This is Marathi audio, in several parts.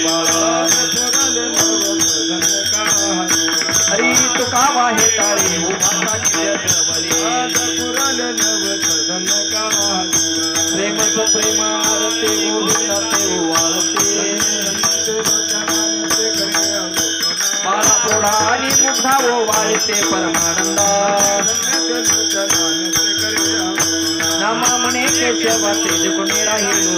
हरी तुका वाहे ताळे प्रेमच प्रेम आरते गोविंदा ते वाळते बाळा प्रौढा आणि मुग्धा वो वाळते परमानंदा नामा म्हणे केशवा तेज कोणी राहिलो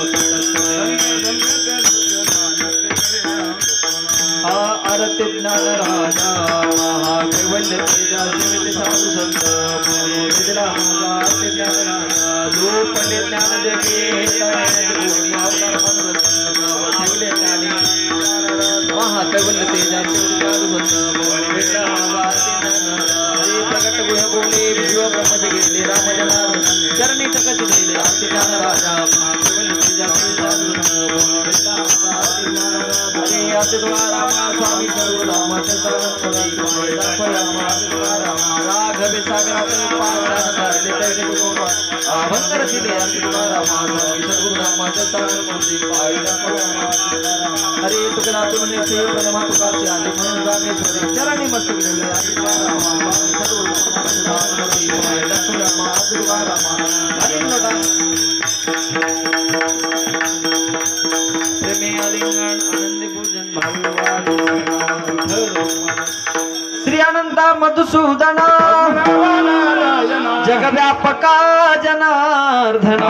आरती ज्ञान राजा महाकैवल्य तेजा शिवित साधू संत विद्रा आरती ज्ञान राजा लोपले ज्ञान जगे महाकैवल्य तेजा शिवित साधू संत विद्रा आरती ज्ञान हरे प्रकट गुह बोले विश्व ब्रह्म जगे राम जनार्दन चरणी तकच गेले आरती ज्ञान राजा महाकैवल्य तेजा शिवित साधू संत विद्रा आरती ज्ञान हरे आरती द्वारा स्वामी सर्वराम राघवे सागरात भंकर दिले हरे तुकड़ा तुमने से परमा तुकाचे आले म्हणून रामेश्वरी चरणी मस्तक गेले प्रेमे आलिंगन आनंदी पूजन श्री अनंता मधुसूदना जगव्यापका जनार्दना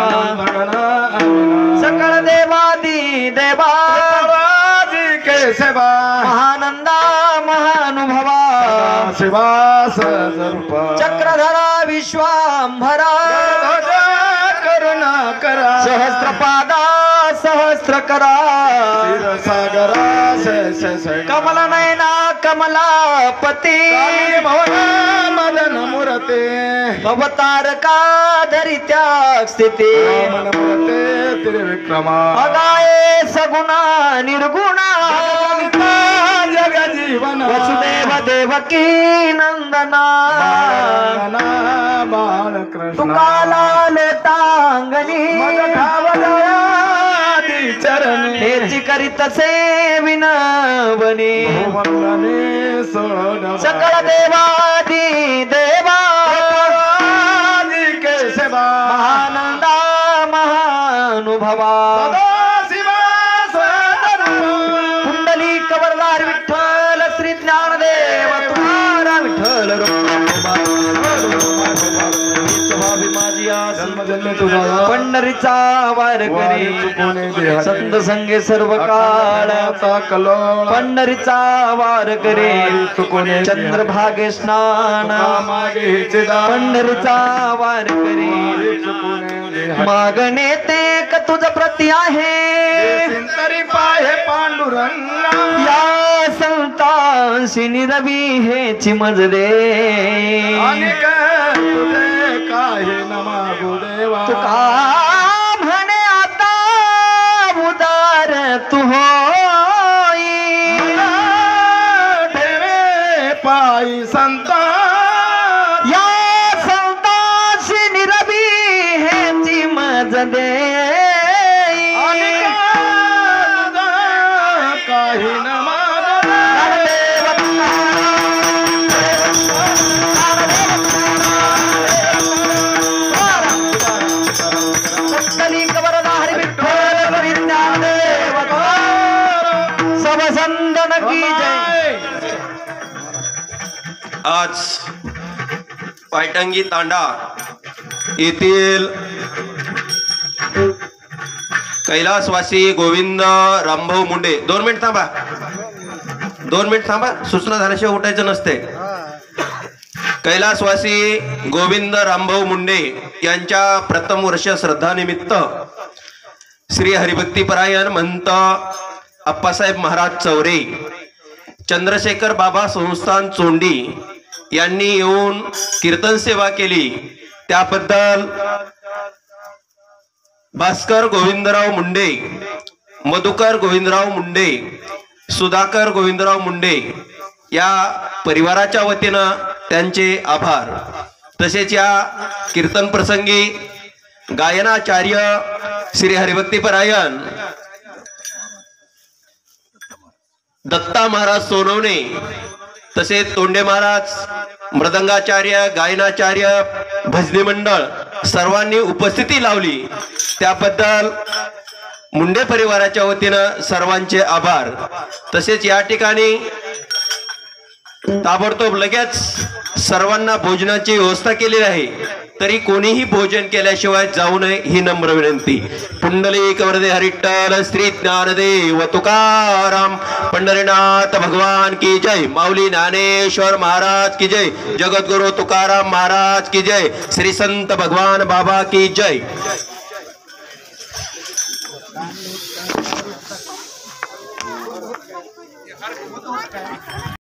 सकळ देवादी देवादी केशवा महानंदा महानुभवा शिवास चक्रधरा विश्वांभरा करुणा करा सहस्त्रपादा सहस्त्र करा सागरा कमल नयना कमलापती मदन मुरते अवतारका धरित्या स्थिती त्रिविक्रमा अगाये सगुणा निर्गुणा जग जीवन वसुदेव देवकी नंदना बालकृष्ण तुकालाल टांगणी चरणी हेची करीत सेविनवनी सकळ देवादी देवा केशवा महानंदा महानुभवा कुंडली कवरदार विठ्ठल श्री ज्ञानदेव तुकाराम विठ्ठल पंढरीचा वार करे संत संगे सर्व काळ पंढरीचा वार करे चंद्रभागे स्नान पंढरीचा वार करे मागणे ते क तुझ प्रती आहे तरी पाहे पांडुरंगा या संतांशी निरवी हेची मज दे काहे नमा गुदेवा तुका म्हणे आता उदार तू होई ठेवे पायी संता या संतांशी निरवी हेची मज दे काही नमा आज पायटंगी तांडा येथील कैलासवासी गोविंद रामभाऊ मुंडे 2 मिनिट थांबा 2 मिनिट थांबा सूचना झाल्याशिवाय उठायचं नसते कैलासवासी गोविंद रामभाऊ मुंडे यांच्या प्रथम वर्ष श्रद्धानिमित्त श्री हरिभक्तीपरायण महंत अप्पासाहेब महाराज चौरे चंद्रशेखर बाबा संस्थान चोंडी यांनी येऊन कीर्तन सेवा केली त्याबद्दल भास्कर गोविंदराव मुंडे मधुकर गोविंदराव मुंडे सुधाकर गोविंदराव मुंडे या परिवाराच्या वतीनं त्यांचे आभार तसेच या कीर्तन प्रसंगी गायनाचार्य श्री हरिभक्तीपरायण दत्ता महाराज सोनवणे, तसेच तोंडे महाराज, मृदंगाचार्य, गायनाचार्य, भजनी मंडळ सर्वांनी उपस्थिती लावली, त्याबद्दल मुंडे परिवाराच्या वतीनं सर्वांचे आभार। तसेच या ठिकाणी ताबडतोब लगेच सर्वांना भोजनाची व्यवस्था केलेली आहे, तरी कोणीही भोजन केल्याशिवाय जाऊ नये ही नम्र विनंती। पुंडलिक वरदे हरिट्टल श्री ज्ञानदेव तुकाराम पंढरीनाथ भगवान की जय। माऊली ज्ञानेश्वर महाराज की जय। जगद्गुरु तुकाराम महाराज की जय। श्री संत भगवान बाबा की जय।